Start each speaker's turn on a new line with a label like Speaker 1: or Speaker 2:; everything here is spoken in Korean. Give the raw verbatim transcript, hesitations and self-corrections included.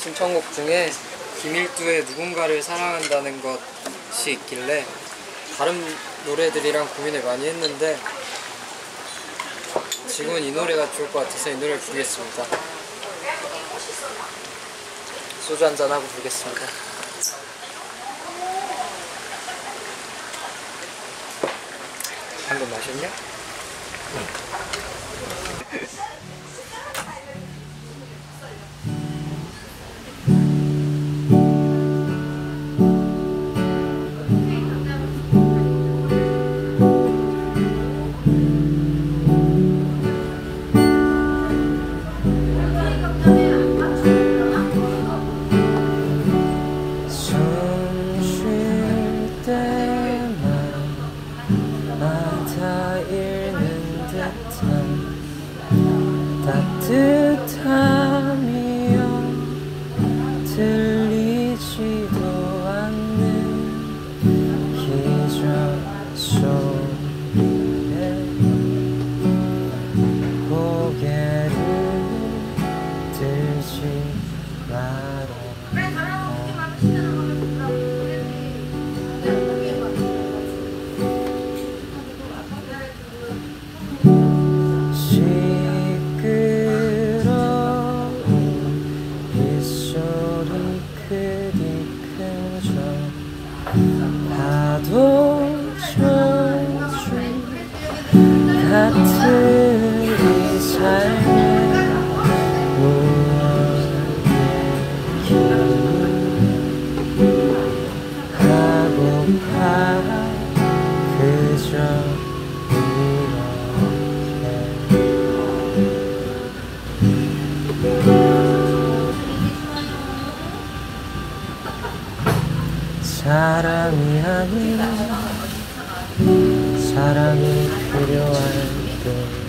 Speaker 1: 신청곡 중에 김일두의 누군가를 사랑한다는 것이 있길래 다른 노래들이랑 고민을 많이 했는데 지금은 이 노래가 좋을 것 같아서 이 노래를 부르겠습니다. 소주 한잔하고 부르겠습니다. 방금 마셨냐?
Speaker 2: 따뜻함이여 들리지도 않는 기적 소리에 고개를 들지 마라. 파도 젖은 같은 이 삶에 무엇이길 하고파 그저 이렇게 사랑이 아닌 사랑이 필요할 때